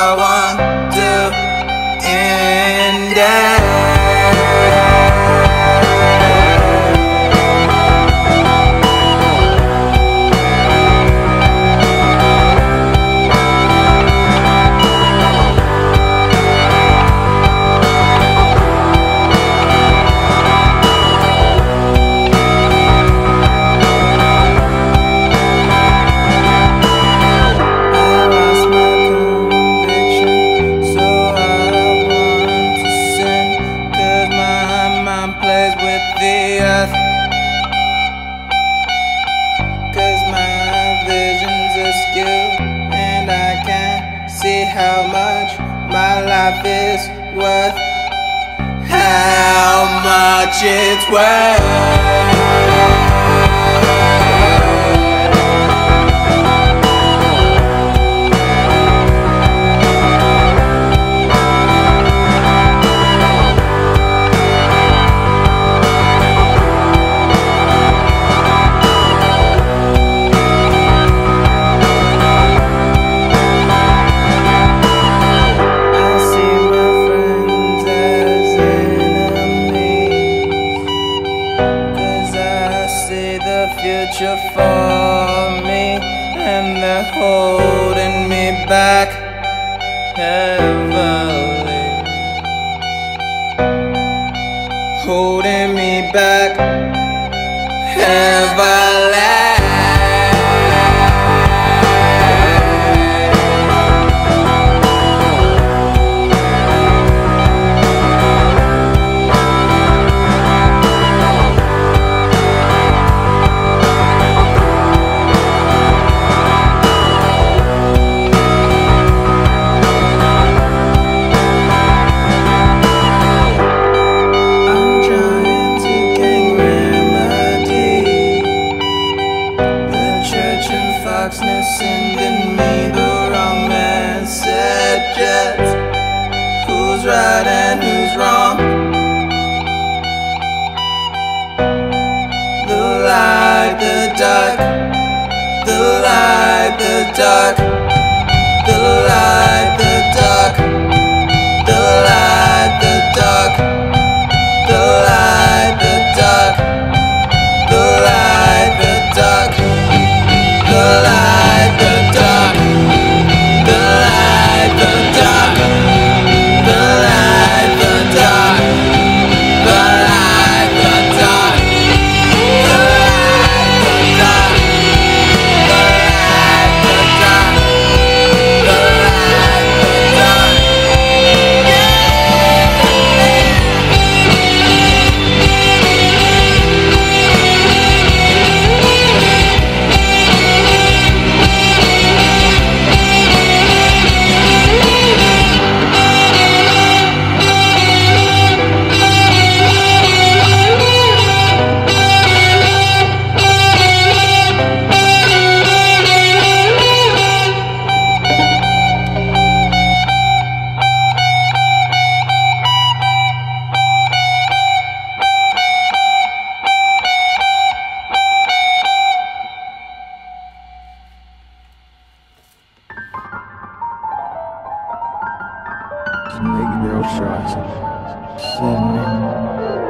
I want to end it. How much my life is worth, how much it's worth. Future for me, and they're holding me back heavily, holding me back heavily. Sending me the wrong messages. Who's right and who's wrong? The light, the dark. The light, the dark. The light, the dark. The light, the dark. The light, the dark. The light, the dark. The light, the dark, the light, the dark, the light, the dark, the light, the dark, the light, the dark, the light, the dark, the light, the dark. Make real choices. Send me.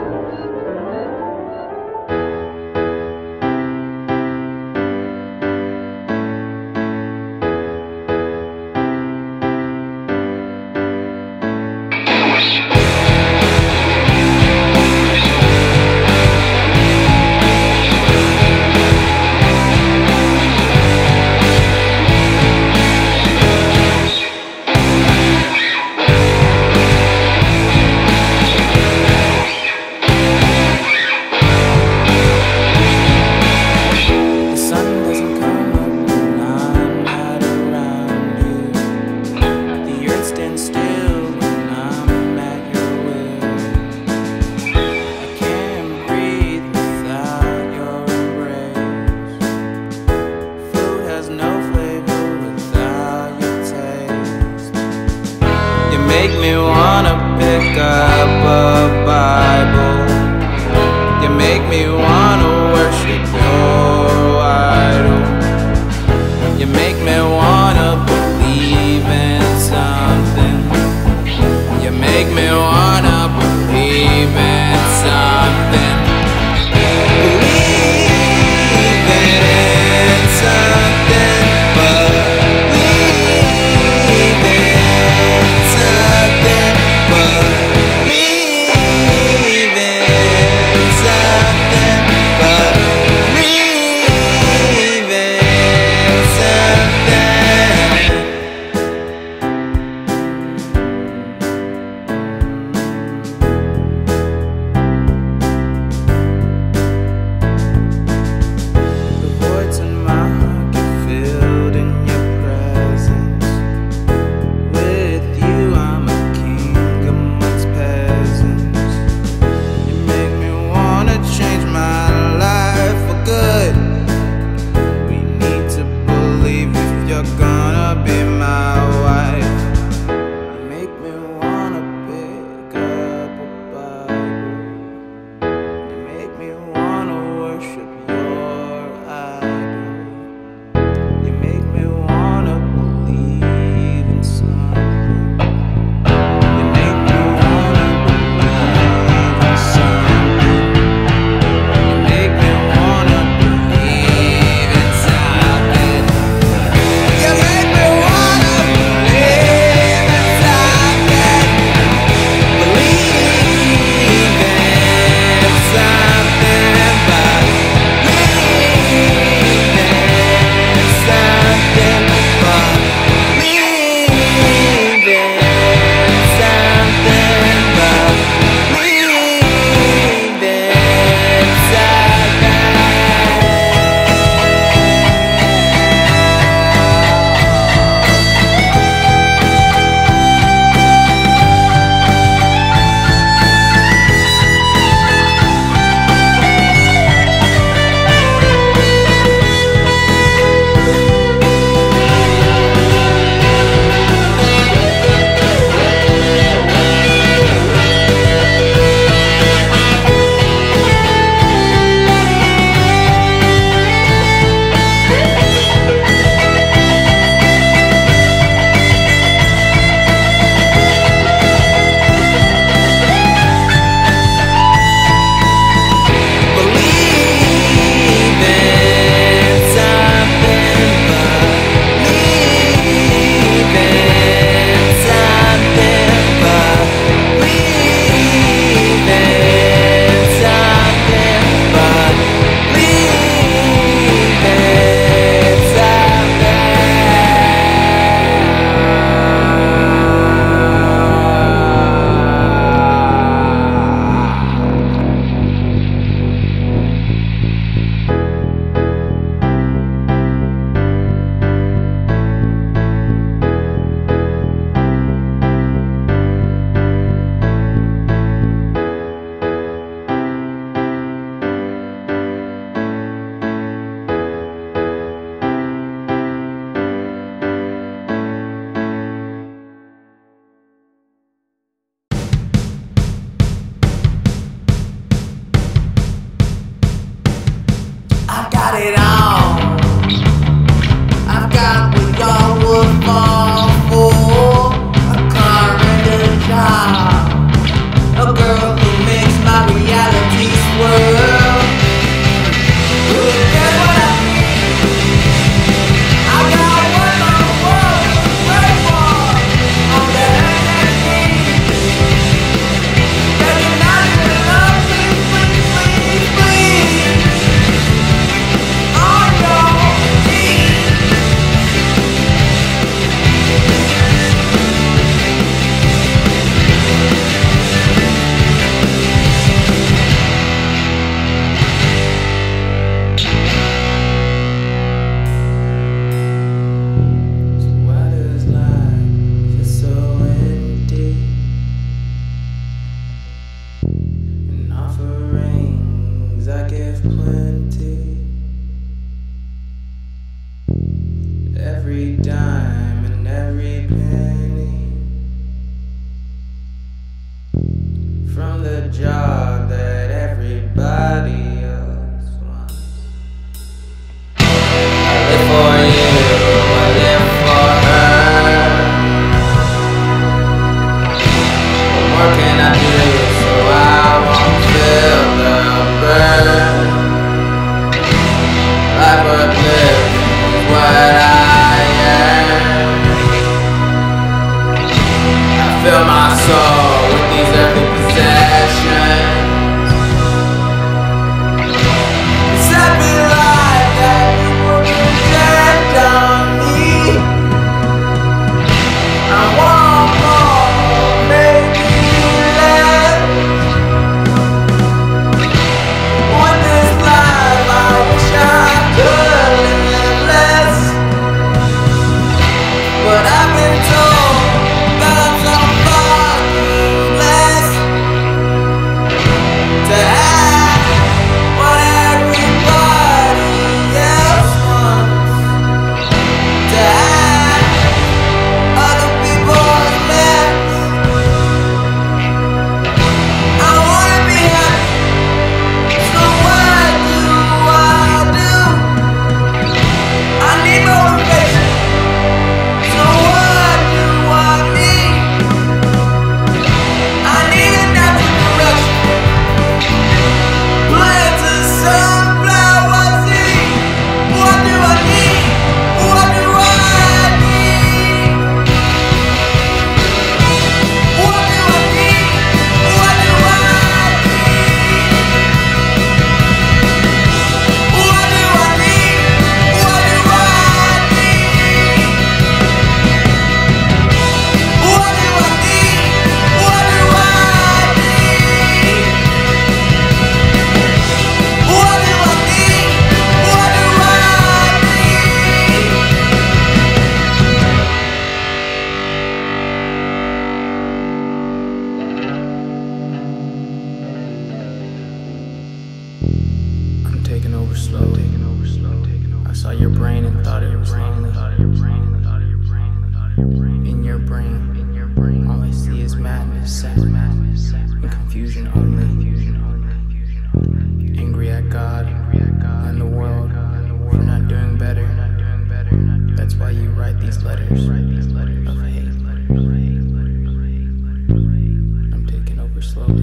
Make me wanna pick up a Bible. You make me wanna worship your idol. You make me wanna believe in some soul with these earthly possessions. It's happy life that people project on me. I want more, maybe less. With this life I wish I could live less, but I've been told that I'm so fucking blessed to have what everybody else wants, to have other people's best. I wanna be happy, so what do I do? I need motivation, so what do I need? I need a natural direction, plant a sunflower seed. What do I need? What do I need? What do I need? What do I need? What do I need? What do I need? What do I need? What do I need? What do I need? What do I need? I'm taking over slowly. I saw your brain and thought it was lonely. In your brain, all I see is madness, and confusion only. Angry at God and the world for not doing better. That's why you write these letters of hate. I'm taking over slowly.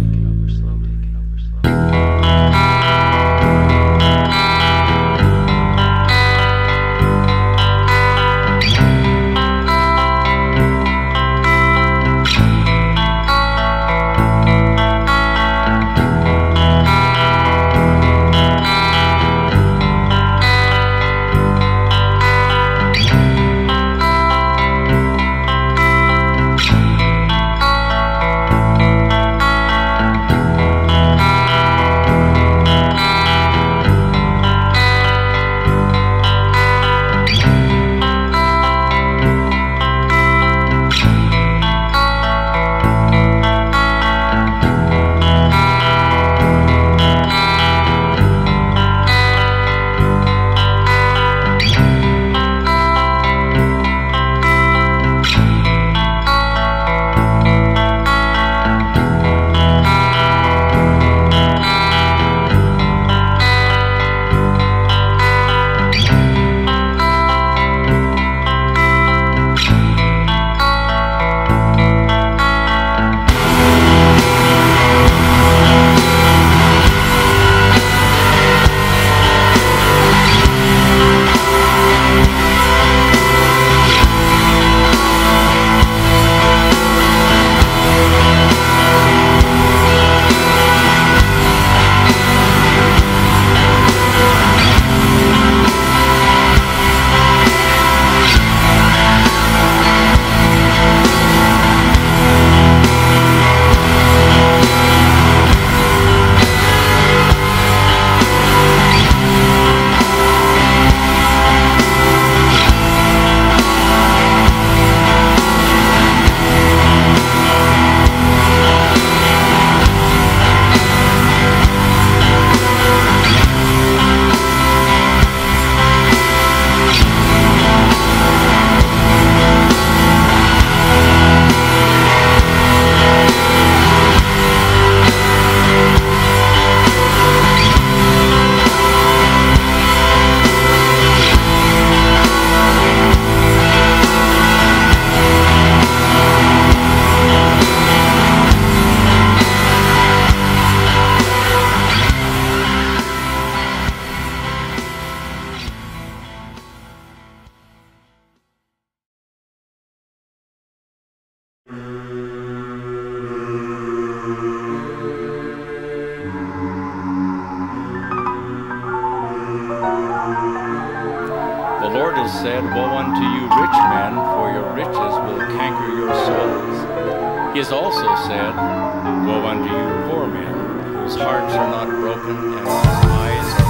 Woe unto you, rich men, for your riches will canker your souls. He has also said, Woe unto you, poor men, whose hearts are not broken and whose eyes are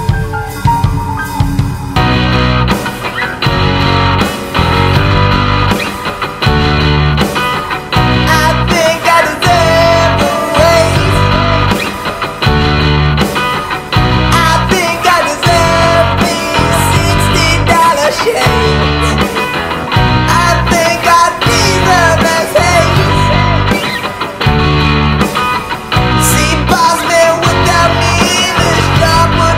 Without me, this job would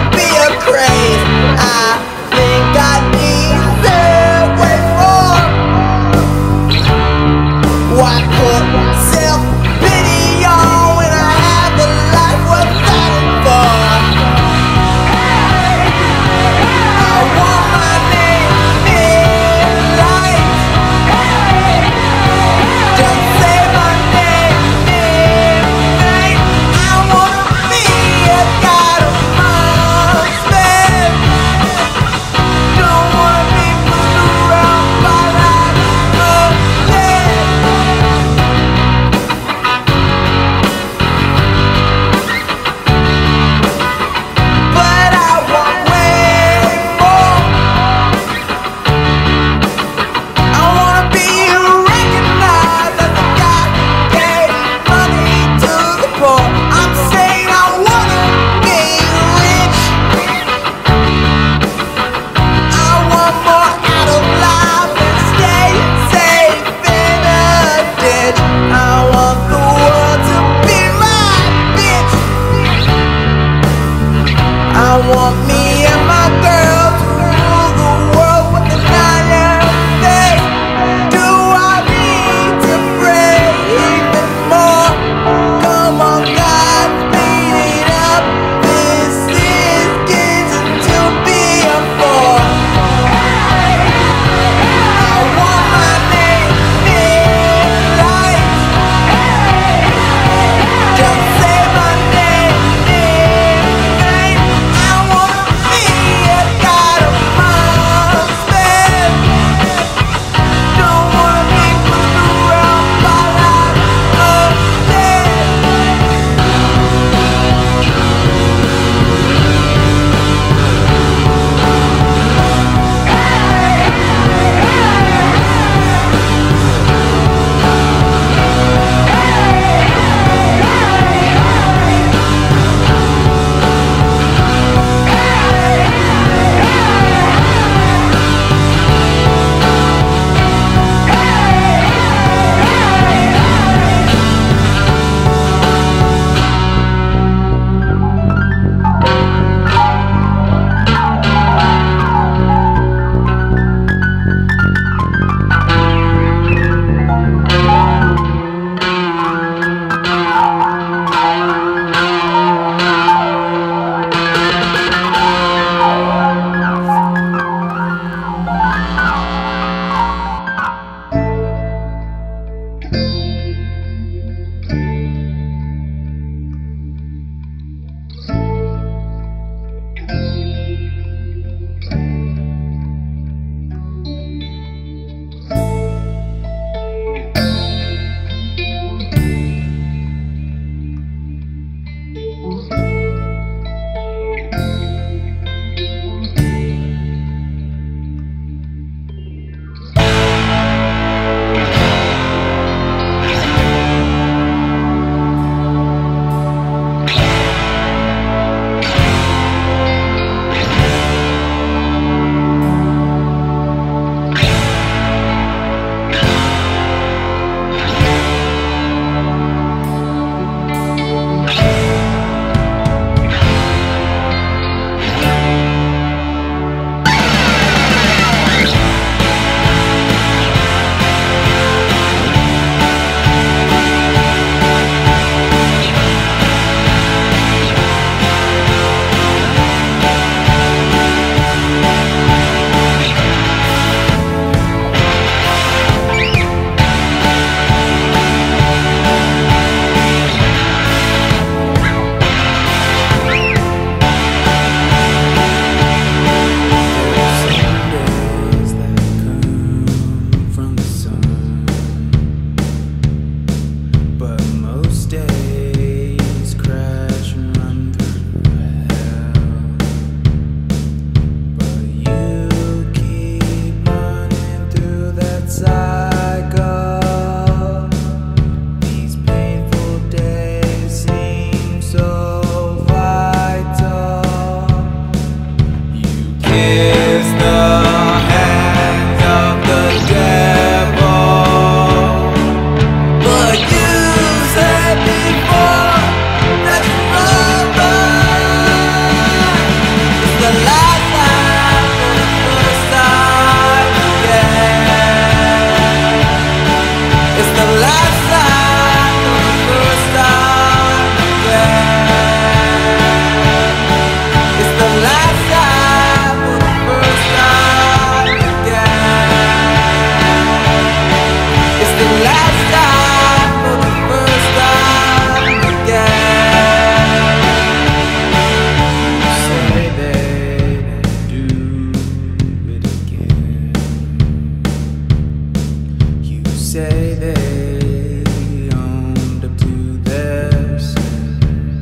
say they owned up to their sin,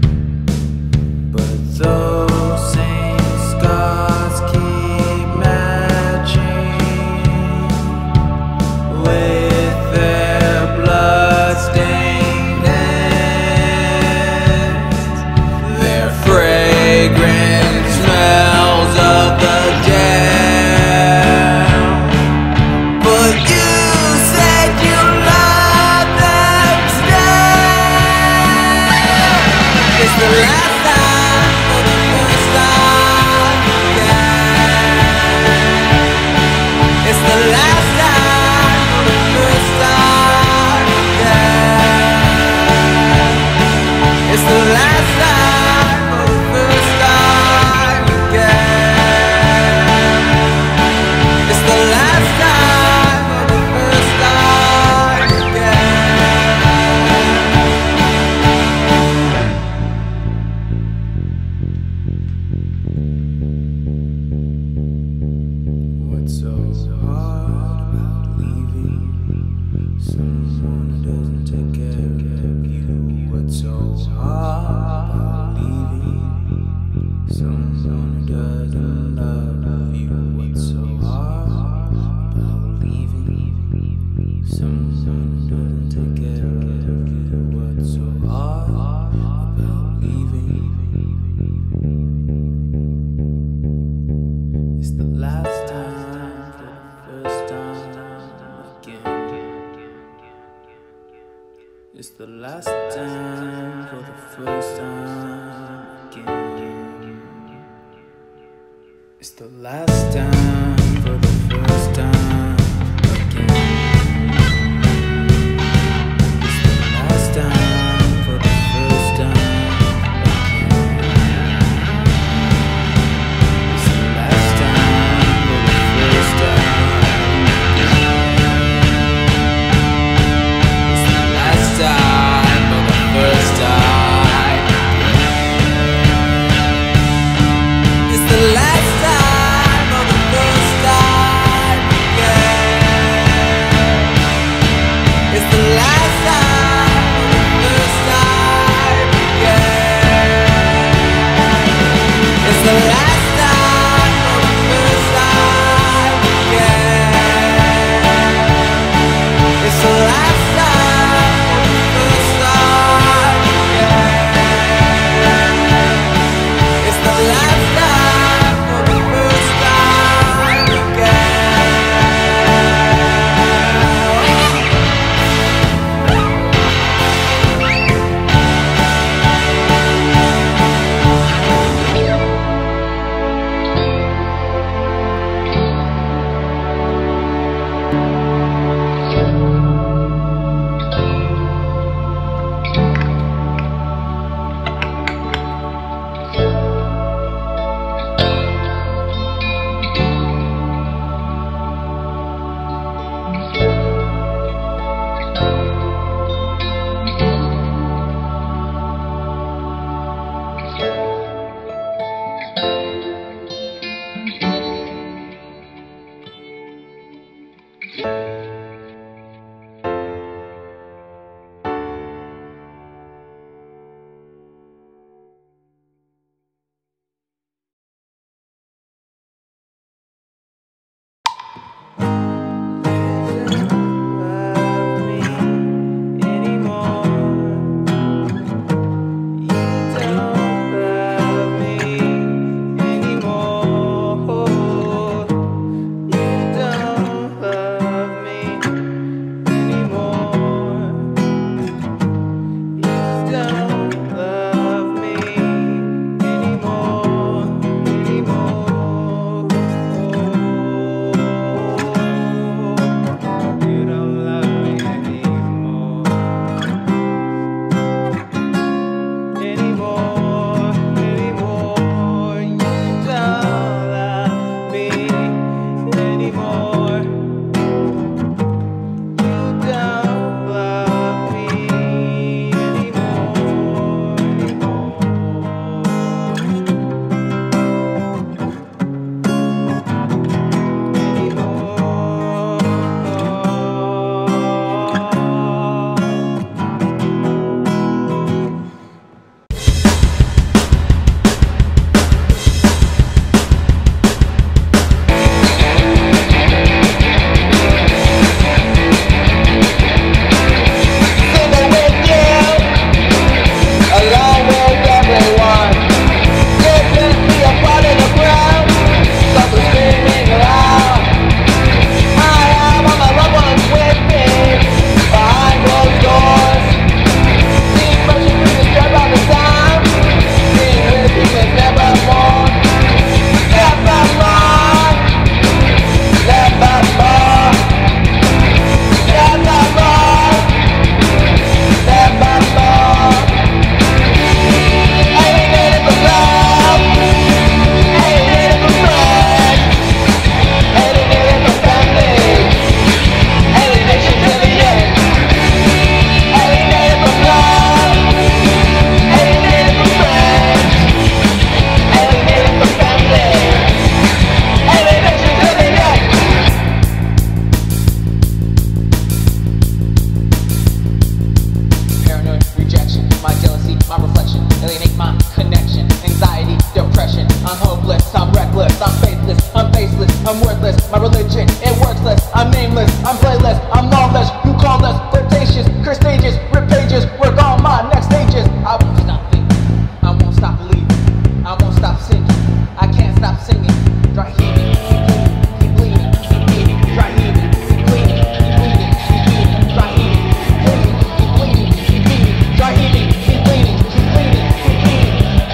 but those same scars keep matching with their blood-stained hands, their fragrant smells of the dead. But you said you loved them still. It's the last time for the first time again. It's the last time for the first time again. It's the last time for the first time again. It's the last time for the first time again. What's so hard about leaving someone who doesn't take care of you? What's so hard about leaving someone who doesn't love you? What's so hard about leaving someone who doesn't take care of you? What's so hard about leaving? It's the last time for the first time again. It's the last time for the first time again. It's the last time for the first time again. It's the last time for the first time again. It's the last time for the first time again. It's the last time for the first time again. It's the last time for the first time. I'm playless, I'm lawless, you call us flirtatious, curse stages, rip pages, work on my next stages. I won't stop thinking, I won't stop believing, I won't stop singing, I can't stop singing. Dry heaving, keep bleeding, keep bleeding, dry heaving, keep bleeding, keep bleeding, keep bleeding, dry heaving, keep bleeding, keep bleeding, dry heaving, keep bleeding, keep bleeding, keep bleeding.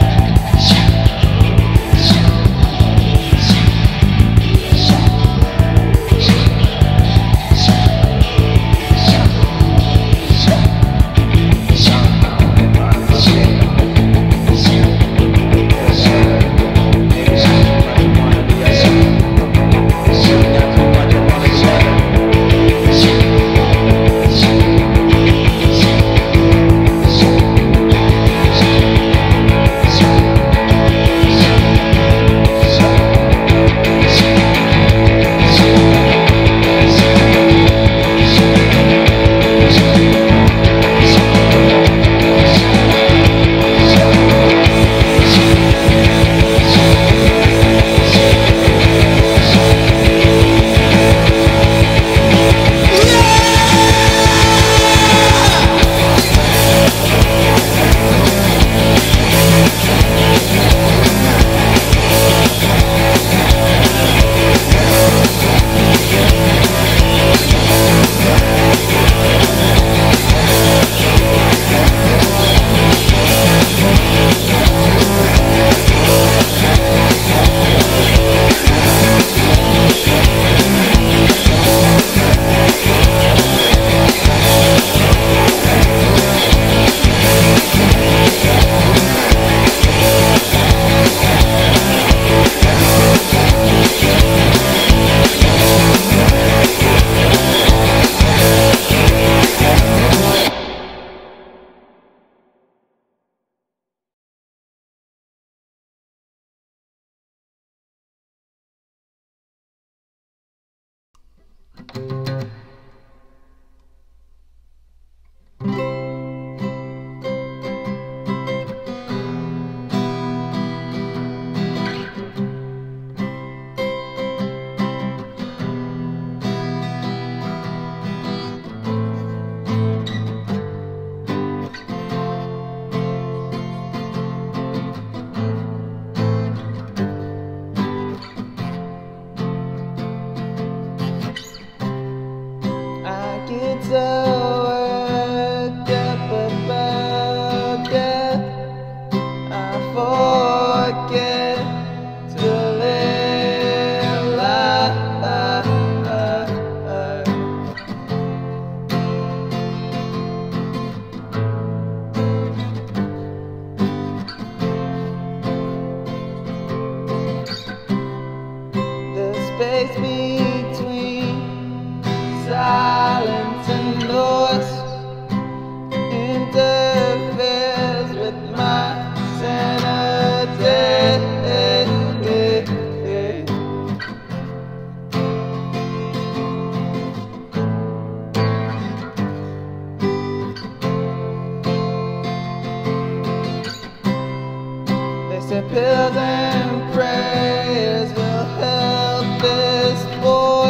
Pills and prayers will help this boy,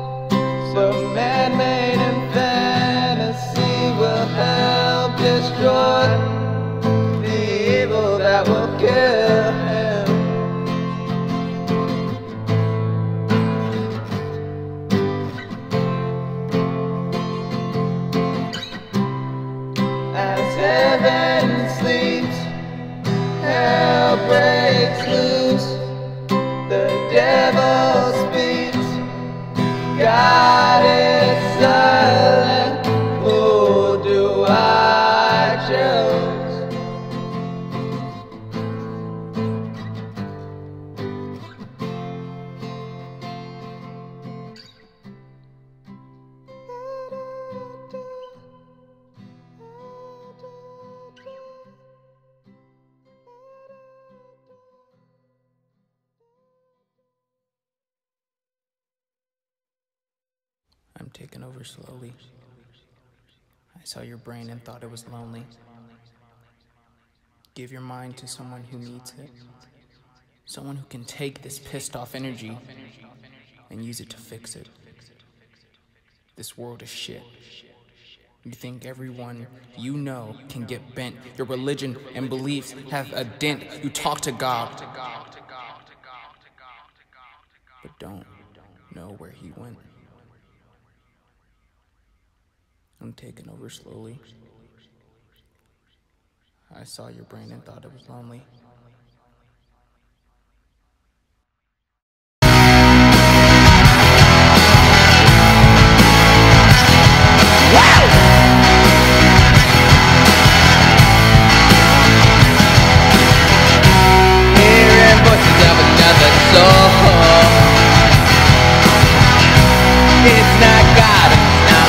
but man-made and fantasy will help destroy the evil that will kill him. As heaven sleeps, hell breaks loose, the devil speaks, God is silent, who do I choose? I'm taking over slowly. I saw your brain and thought it was lonely. Give your mind to someone who needs it. Someone who can take this pissed off energy and use it to fix it. This world is shit. You think everyone you know can get bent. Your religion and beliefs have a dent. You talk to God, but don't know where he went. I'm taking over slowly. I saw your brain and thought it was lonely. It's not God, it's not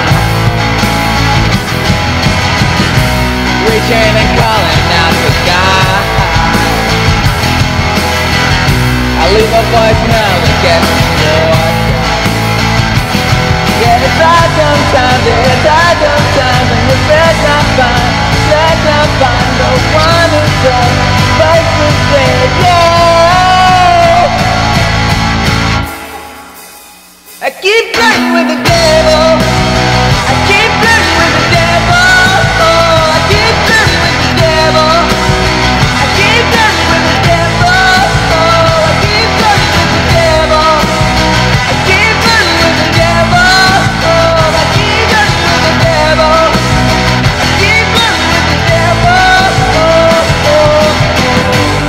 reaching and calling out to God. I leave a voicemail and get more. Yeah, it's hard sometimes, and you said not fine, the one who's supposed to say yeah. I keep flirting with the devil. I keep flirting with the devil. Oh, I keep flirting with the devil. I keep flirting with the devil. Oh, I keep flirting with the devil. I keep flirting with the devil. Oh, I keep flirting with the devil. I keep flirting with the devil. Oh, oh, oh.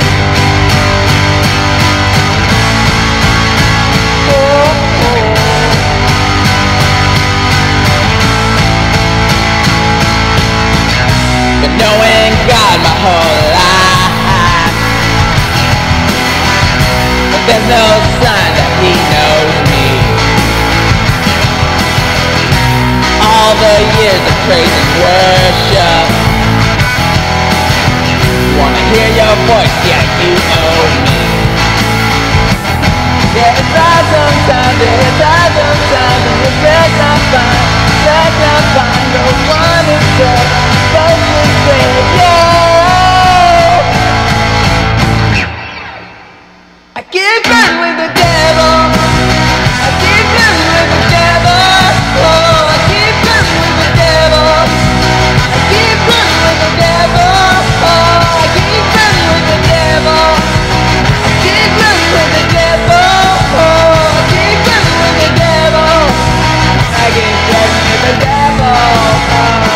Knowing God my whole life, but there's no sign that he knows me. All the years of praise and worship, wanna hear your voice, yeah, you owe me. Yeah, it's hard sometimes, and you said not fine, the one who's supposed to say yeah. I keep flirting with the devil. I keep flirting with the devil. Oh, I keep flirting with the devil. I keep flirting with the devil. Oh, I keep flirting with the devil. I keep flirting with the devil. Oh, I keep flirting with the devil. I keep flirting with the devil.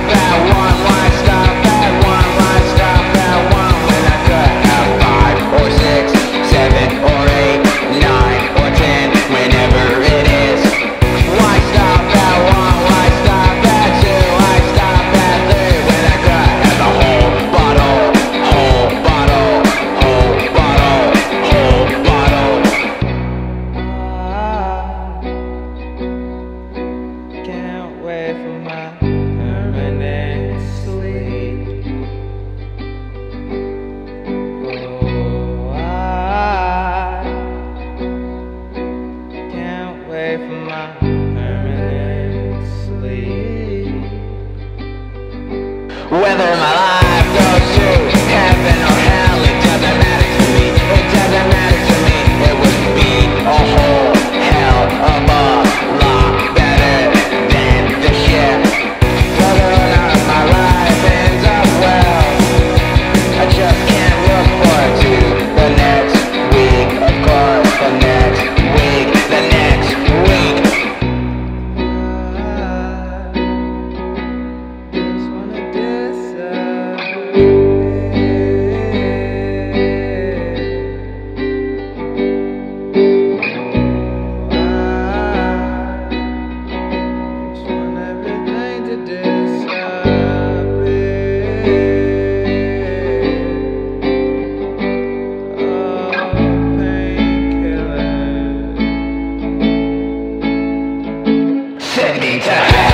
stop at one? Why stop at one? Why stop at one when I could have 5 or 6, 7 or 8, 9 or 10, whenever it is? Why stop at one? Why stop at 2? Why stop at 3 when I could have the whole bottle, whole bottle, whole bottle, whole bottle? Can't wait for my permanent sleep. Oh, I can't wait for my permanent sleep. Whether my life goes to heaven or hell, it doesn't matter to me. It doesn't matter to me. It would be a whole hell of a lot better than this shit. Whether or not my life ends up well, I just can't look forward to the next week. Of course, the next week, the next week. Just wanna just want everything to disappear. Oh, painkiller. Send me to hell.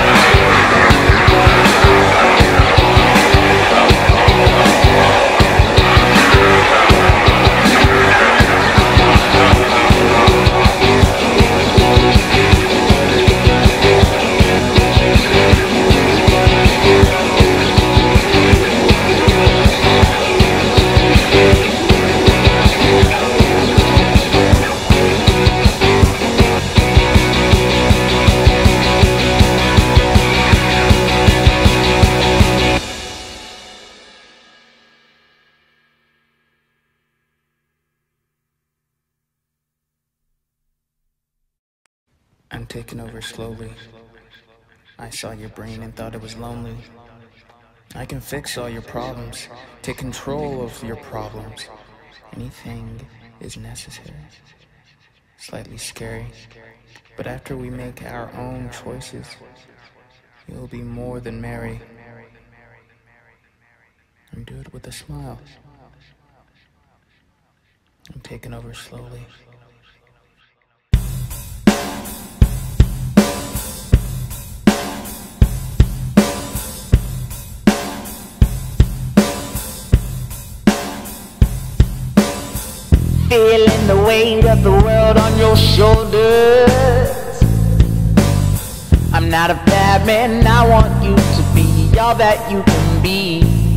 I'm taking over slowly. I saw your brain and thought it was lonely. I can fix all your problems, take control of your problems. Anything is necessary. Slightly scary, but after we make our own choices, you'll be more than merry. And do it with a smile. I'm taking over slowly. Feeling the weight of the world on your shoulders. I'm not a bad man, I want you to be all that you can be.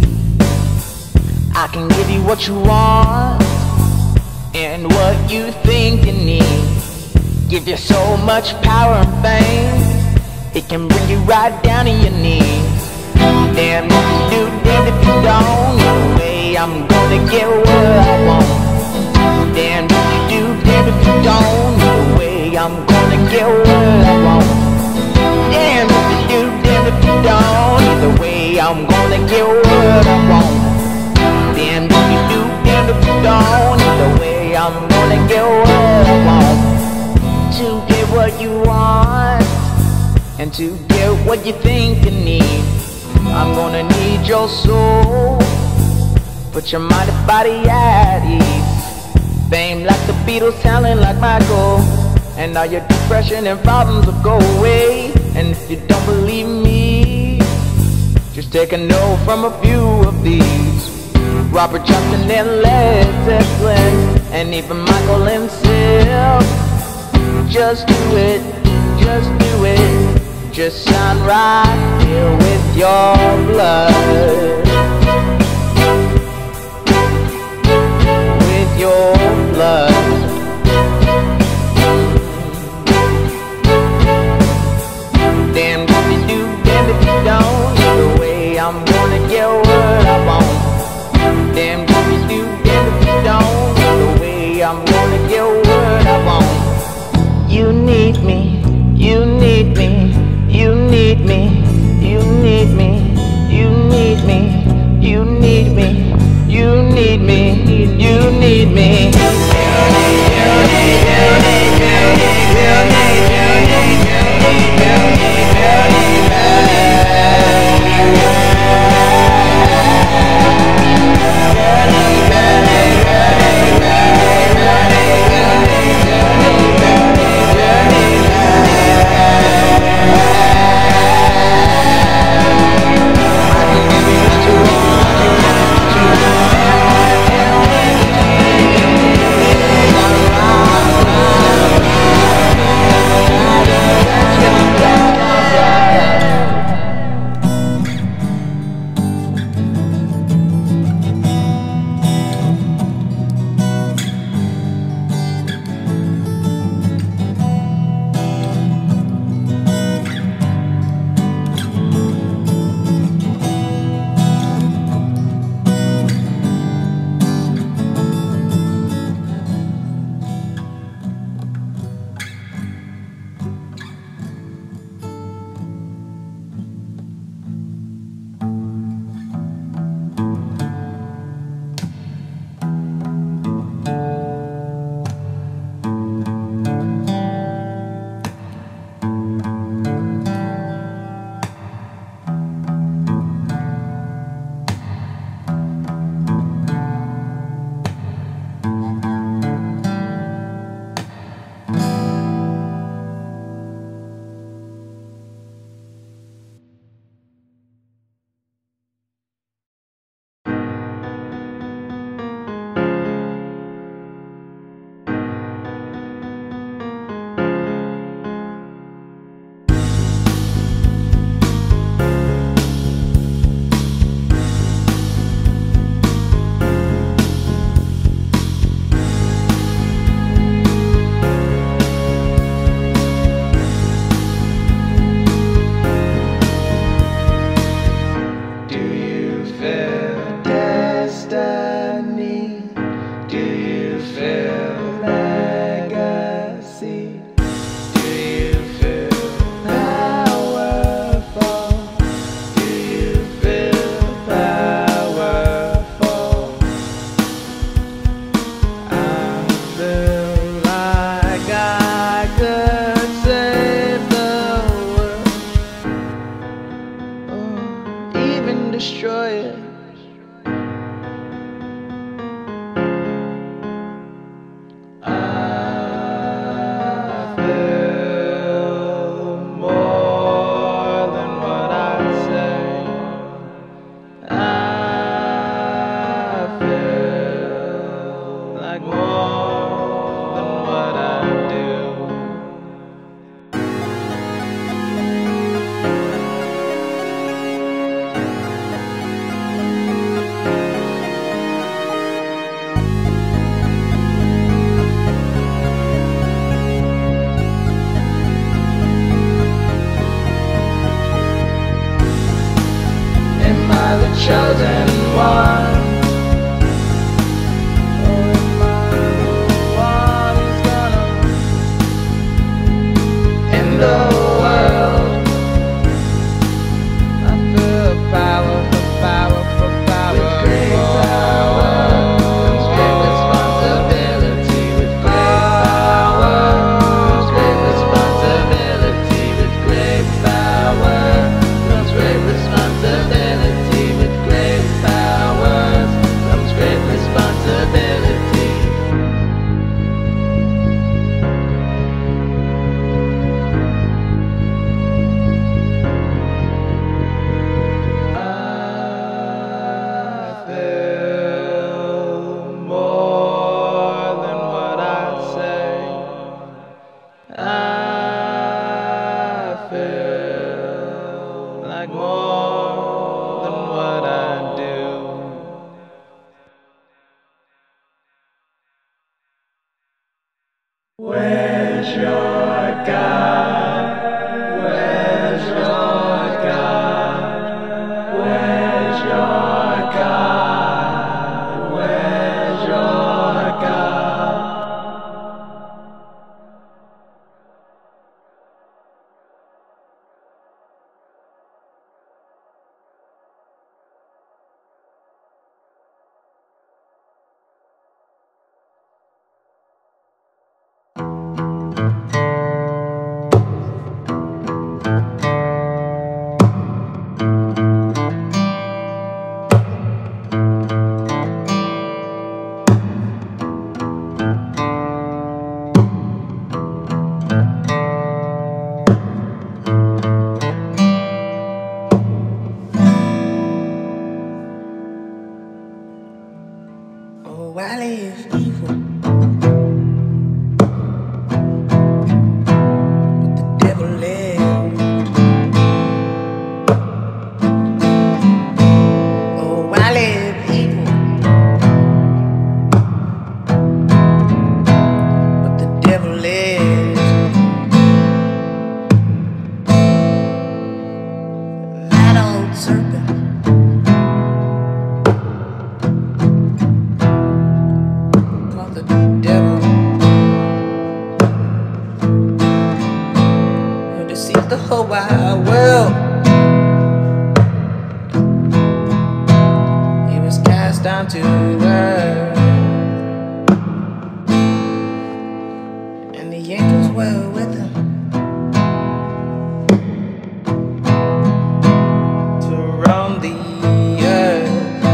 I can give you what you want and what you think you need. Give you so much power and fame, it can bring you right down to your knees. Damn if you do, damn if you don't. No way I'm gonna get what I want. Damn if you do, damn if you don't. No way I'm gonna get what I want. Damn if you do, damn if you don't. Either way I'm gonna get what I want. Damn if you do, damn if you don't. Either way I'm gonna get what I want. To get what you want and to get what you think you need, I'm gonna need your soul. Put your mind and body at ease. Fame like the Beatles, talent like Michael, and all your depression and problems will go away. And if you don't believe me, just take a note from a few of these. Robert Johnson and Led Zeppelin, and even Michael himself. Just do it, just do it. Just shine right here with your blood. With your blood. Damn if you do, damn if you don't. Either way I'm gonna get what I want. Damn if you do, damn if you don't. Either way I'm gonna get what I want. You need me, you need me, you need me, you need me. chosen one. Oh, am I the one who's gonna end the world? I feel power for power for power. With great power comes great responsibility. With great power comes great responsibility. With great power comes great responsibility. With great powers comes great responsibility. I feel more than what I say. I feel like more than what I do. Where's your God? Where's your God? Where's your God? Where's your God? Oh, I live evil, but the devil lives. Oh, I live evil, but the devil lives. That old serpent called the devil, who deceived the whole wide world. He was cast down to earth, and the angels were with him to roam the earth.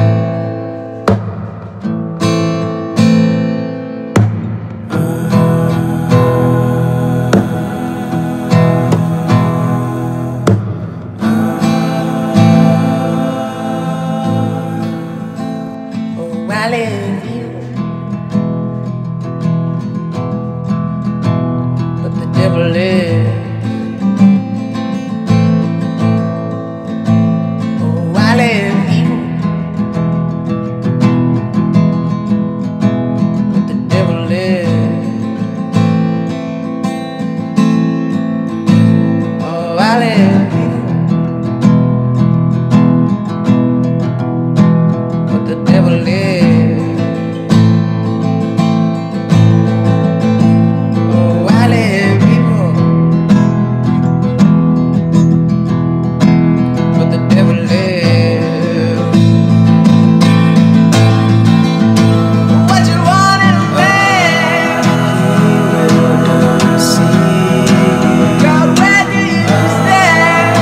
Oh, I live evil, but the devil lives. Oh, I live evil, but the devil lives. Oh, I live evil, but the devil lives. Oh, I live evil, but the devil lives. What you want in a man? God, where do you stand?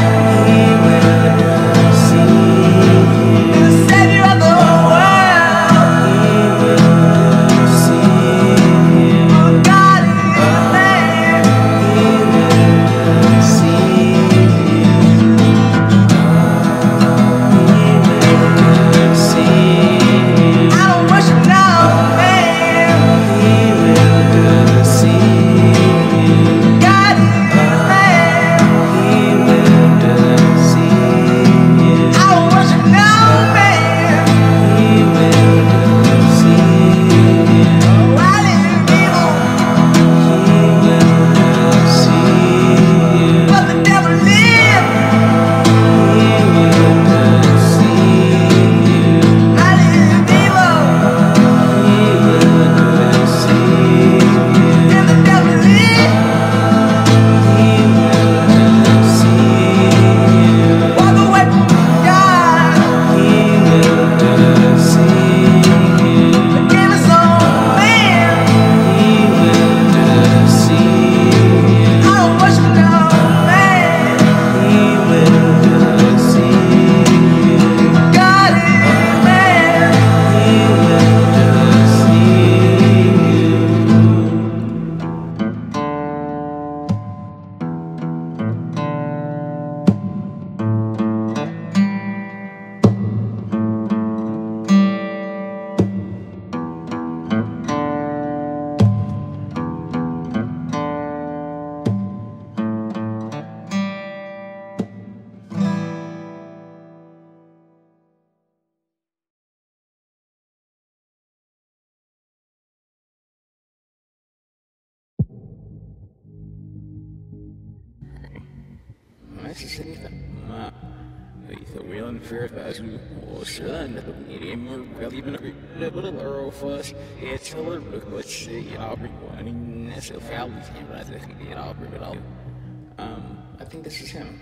this is anything. ويلا نفير فاسو وسلان نيمر قلبنا قبل الروفاس يتشلر بس يعبر واني الناس فعل بس يعبر بالله. I think this is him.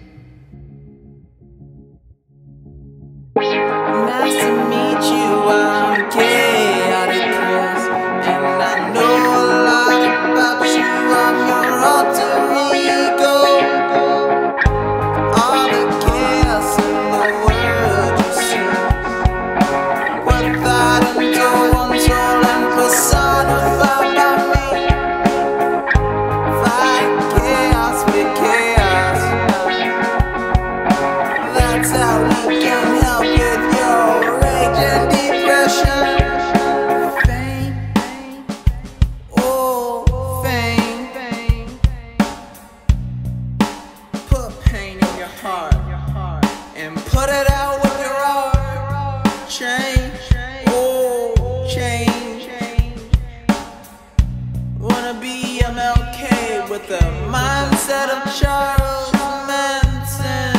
Nice to meet you, I'm gay out of Chris, and I know a lot about you, I'm your alter ego. All the chaos in the world you see, without into one soul and personified by me. Fight chaos with chaos, that's how we can help with your rage and depression. Fame, oh fame, put pain in your heart and put it out with your art. Change, oh change. Wanna be MLK with the mindset of Charles Manson.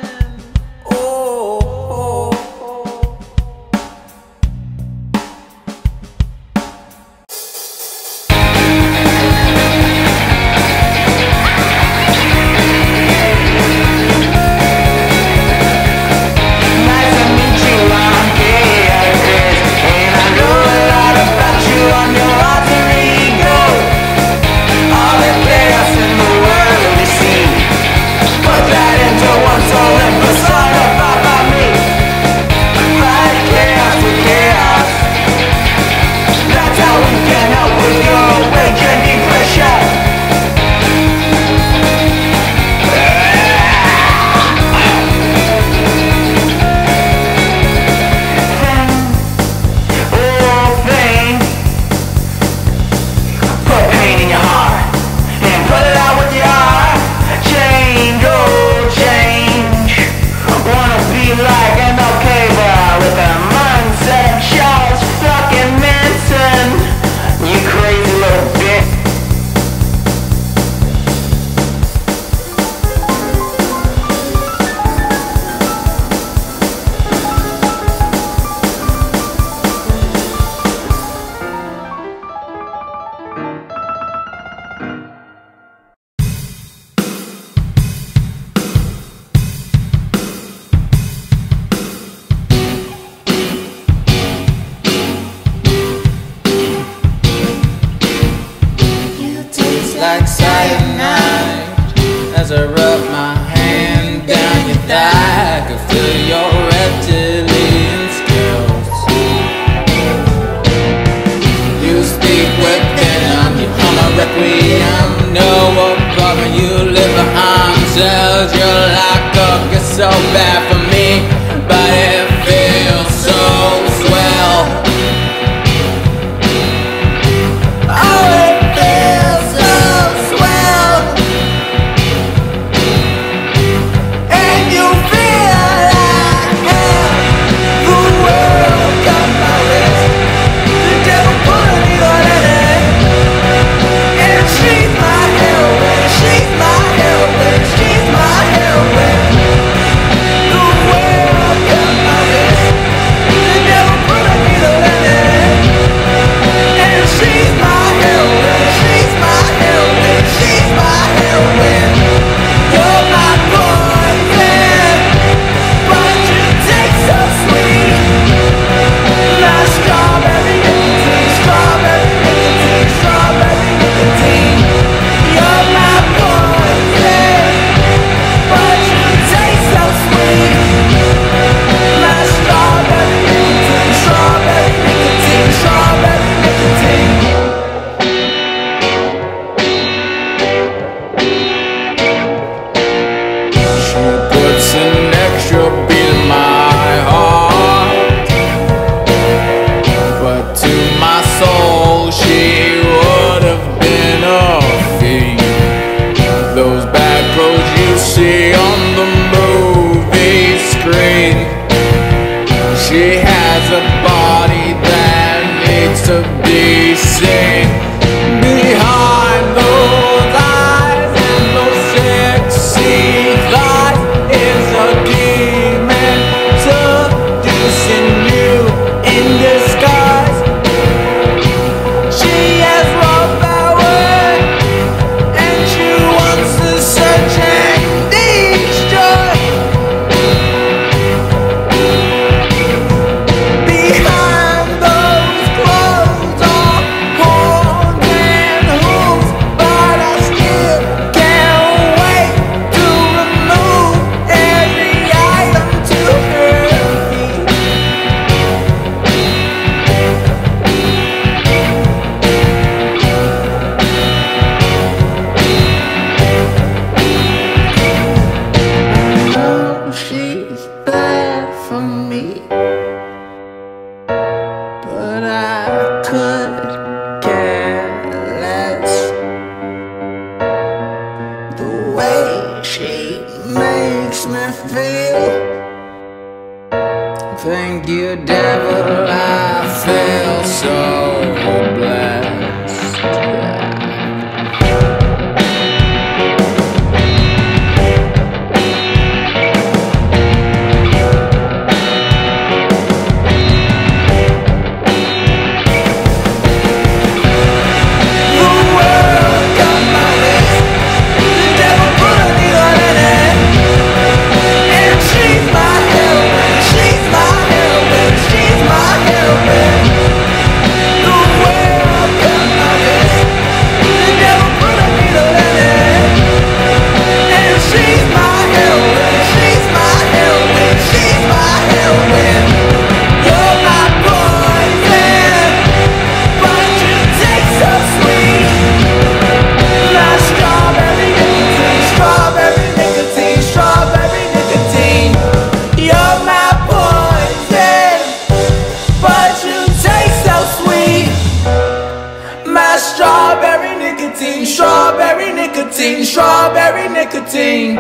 Like cyanide, as I rub my hand down your thigh, I can feel your reptilian skills. You speak with venom, you hum a requiem, no apartment, you live behind cells. Your lockup gets so bad for me, but it feels so swell. She's my heroine. way she makes me feel. Thank you, devil, I feel so blessed. Strawberry nicotine, strawberry nicotine, strawberry nicotine.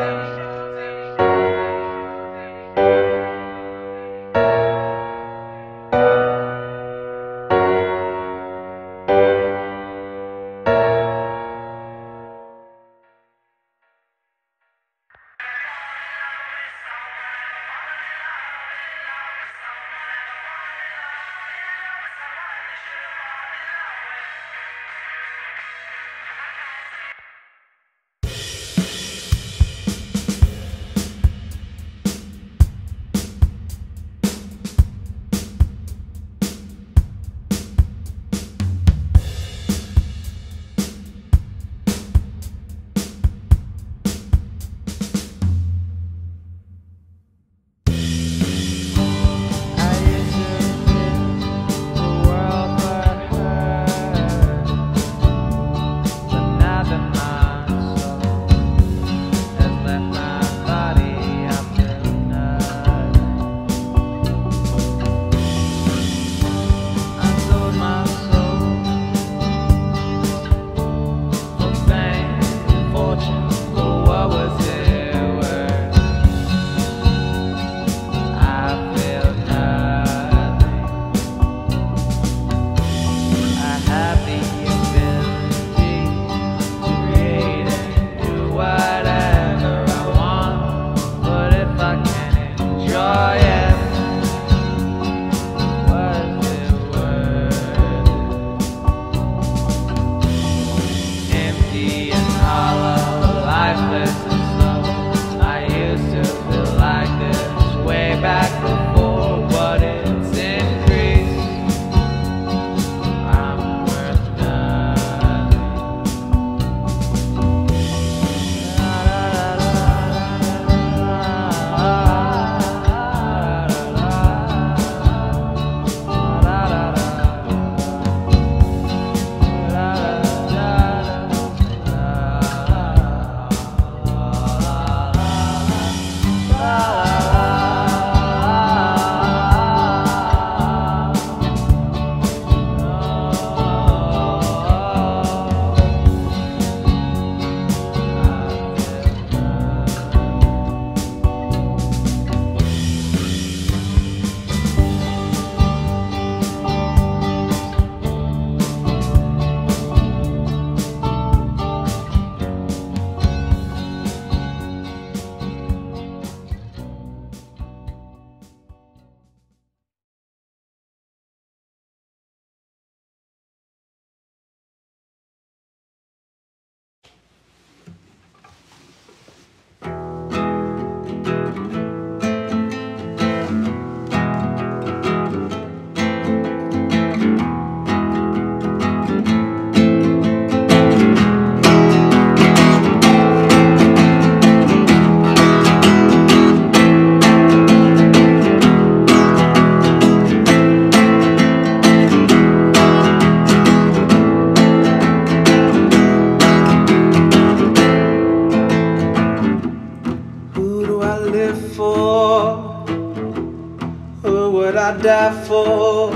I die for,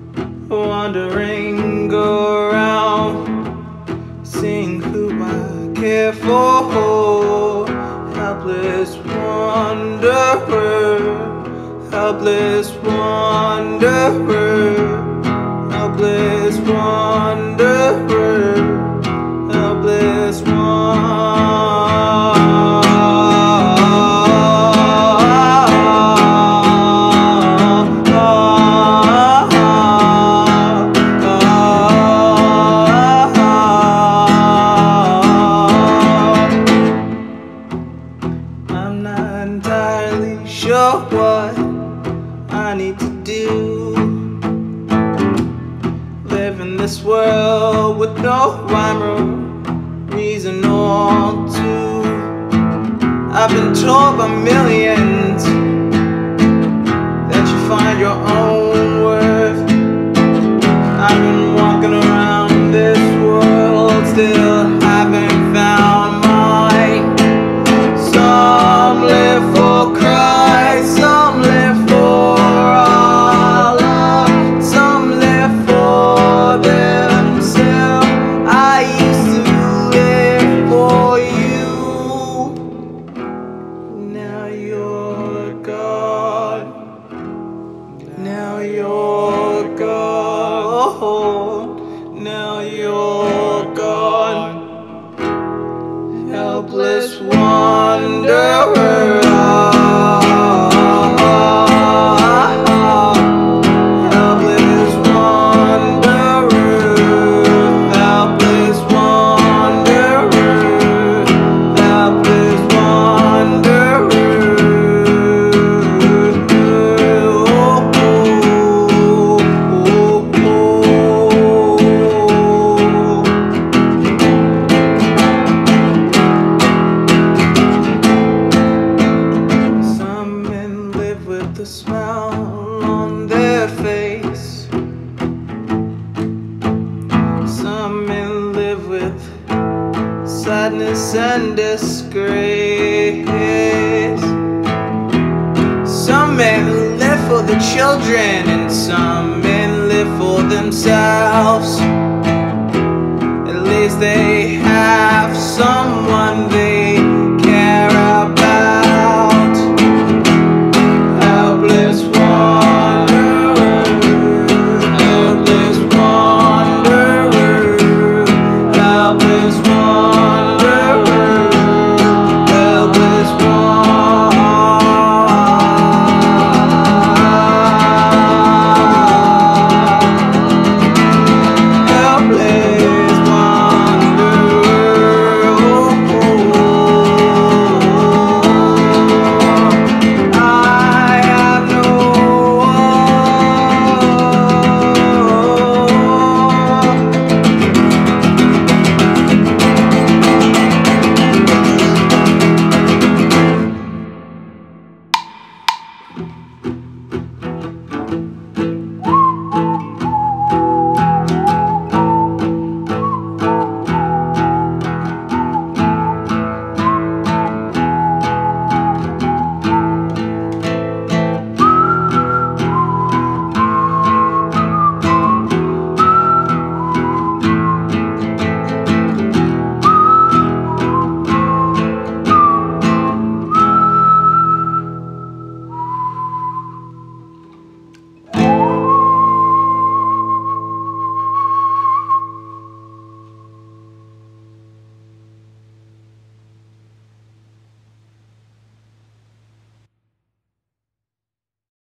wandering around, seeing who I care for. Helpless wanderer, helpless wanderer, helpless wanderer, helpless I'm not entirely sure what I need to do. Live in this world with no rhyme or reason or two. I've been told by millions that you find your own worth. I've been walking around this world, still haven't found mine. Some live for Christ, some live for Allah, some live for themselves. I used to live for you. Now you're God. Now you're God. Now you're God. Helpless wanderer. Helpless wanderer. Helpless wanderer. Helpless wanderer. Some men live with a smile on their face. Some men live with sadness and disgrace. Some men live for the children, and some men live for themselves. At least they